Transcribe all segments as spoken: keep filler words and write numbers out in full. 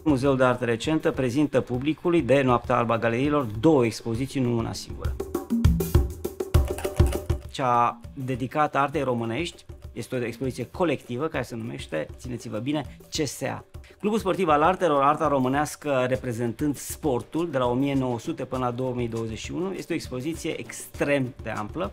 Muzeul de Artă Recentă prezintă publicului de Noaptea Albă a Galeriilor două expoziții, nu una singură. Cea dedicată artei românești este o expoziție colectivă care se numește, țineți-vă bine, C S A. Clubul Sportiv al Artelor, Arta Românească reprezentând sportul de la o mie nouă sute până la două mii douăzeci și unu, este o expoziție extrem de amplă.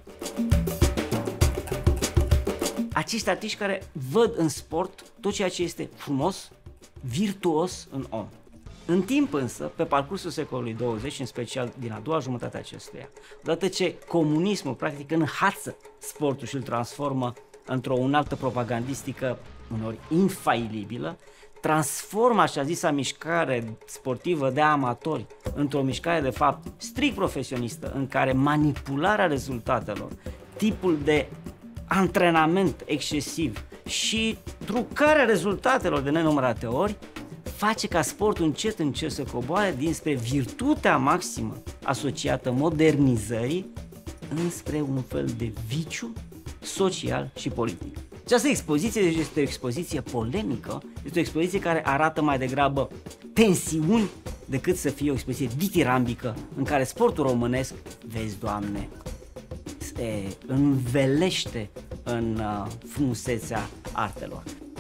Acești artiști care văd în sport tot ceea ce este frumos, virtuos în om. În timp însă, pe parcursul secolului douăzeci, în special din a doua jumătate a acestuia, odată ce comunismul practic înhață sportul și îl transformă într-o unaltă propagandistică uneori infailibilă, transformă așa zisa mișcare sportivă de amatori într-o mișcare de fapt strict profesionistă, în care manipularea rezultatelor, tipul de antrenament excesiv și trucarea rezultatelor de nenumărate ori face ca sportul încet încet să coboare dinspre virtutea maximă asociată modernizării înspre un fel de viciu social și politic. Această expoziție este o expoziție polemică, este o expoziție care arată mai degrabă tensiuni decât să fie o expoziție ditirambică în care sportul românesc, vezi, Doamne, se învelește în uh, frumusețea artelor.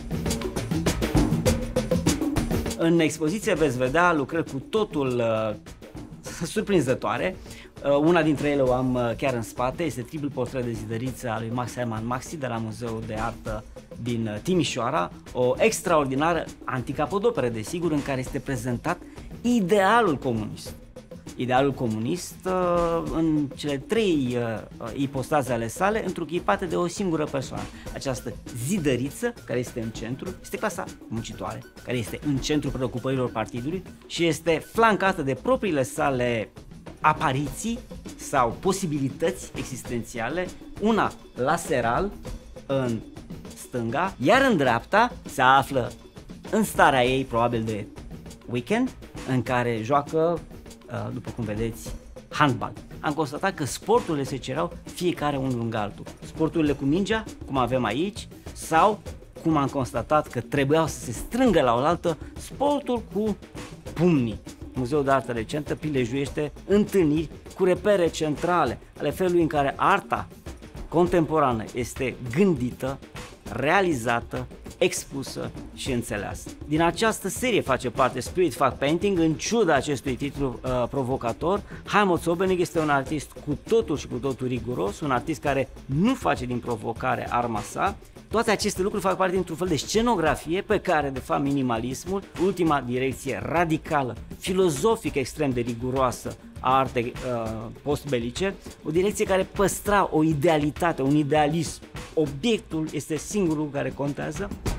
În expoziție veți vedea lucrări cu totul uh, surprinzătoare. Uh, una dintre ele o am uh, chiar în spate, este triplul portret de zidăriță al lui Max Hermann Maxi de la Muzeul de Artă din uh, Timișoara, o extraordinară anticapodoperă, desigur, în care este prezentat idealul comunist. Idealul comunist uh, în cele trei uh, ipostaze ale sale, întruchipate de o singură persoană. Această zidăriță, care este în centru, este clasa muncitoare, care este în centrul preocupărilor partidului și este flancată de propriile sale apariții sau posibilități existențiale, una lateral în stânga, iar în dreapta se află în starea ei probabil de weekend, în care joacă, după cum vedeți, handbal. Am constatat că sporturile se cereau fiecare unul lângă altul. Sporturile cu mingea, cum avem aici, sau, cum am constatat că trebuiau să se strângă la oaltă, sportul cu pumnii. Muzeul de Artă Recentă prilejuiește întâlniri cu repere centrale ale felului în care arta contemporană este gândită, realizată, expusă și înțeleasă. Din această serie face parte Spirit Fact Painting, în ciuda acestui titlu uh, provocator. Heimo Zobenig este un artist cu totul și cu totul riguros, un artist care nu face din provocare arma sa. Toate aceste lucruri fac parte dintr-un fel de scenografie pe care, de fapt, minimalismul, ultima direcție radicală, filozofică extrem de riguroasă a artei uh, postbelice, o direcție care păstra o idealitate, un idealism. Obiectul este singurul care contează.